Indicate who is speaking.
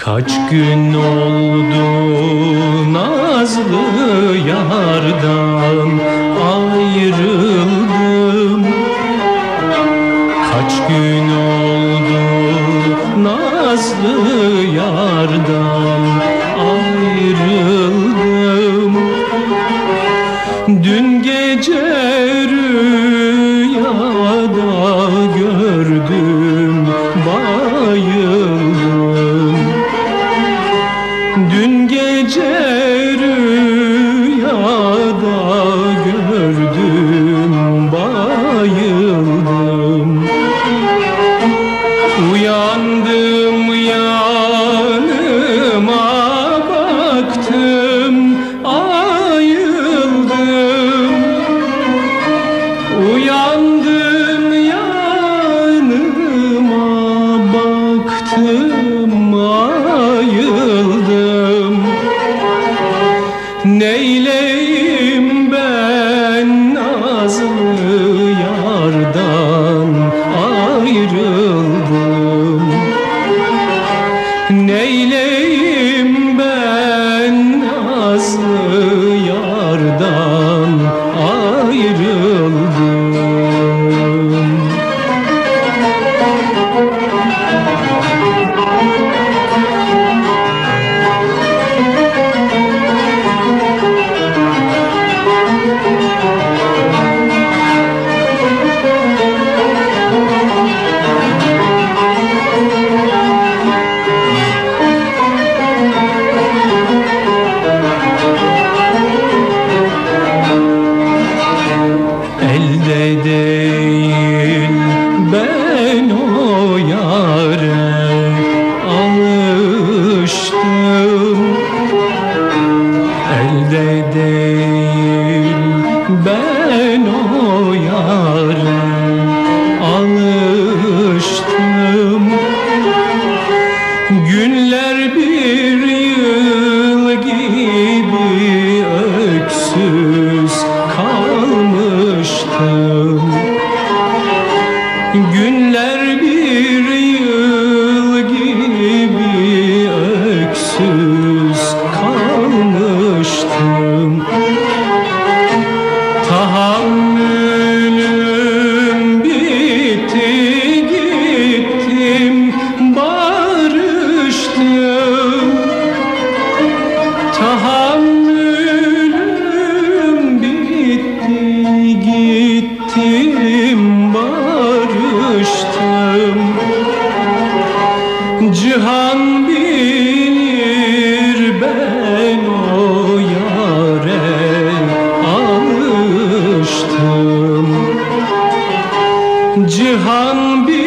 Speaker 1: Kaç gün oldu nazlı yardan ayrıldım. Kaç gün oldu nazlı yardan ayrıldım. Dün gece rüyada gördüm, bayıldım. Dün gece rüyada gördüm, bayıldım. Uyandım, yanıma baktım, ayıldım. Uyandım, yanıma baktım, ayıldım. Neyleyim ben nazlı yardan ayrıldım. Neyleyim ben nazlı yardan ayrıldım. Elde değil ben o yâre alıştım. Elde değil ben o yâre alıştım. Günler bir yıl gibi öksüz kalmıştım. Günler bir yıl gibi öksüz kalmıştım. Tahammülüm bitti, gittim, barıştım. Tahammülüm bitti, gittim, barıştım. Cihan bilir ben o yâre alıştım. Cihan bilir